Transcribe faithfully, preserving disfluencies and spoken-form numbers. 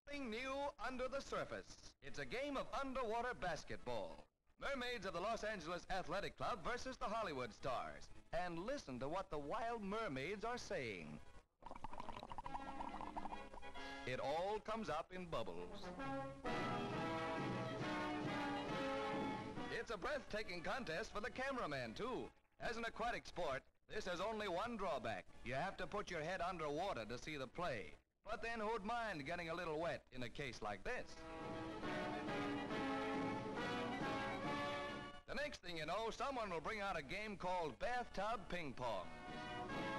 Something new under the surface. It's a game of underwater basketball. Mermaids of the Los Angeles Athletic Club versus the Hollywood stars. And listen to what the wild mermaids are saying. It all comes up in bubbles. It's a breathtaking contest for the cameraman, too. As an aquatic sport, this has only one drawback. You have to put your head underwater to see the play. But then who'd mind getting a little wet in a case like this? The next thing you know, someone will bring out a game called bathtub ping pong.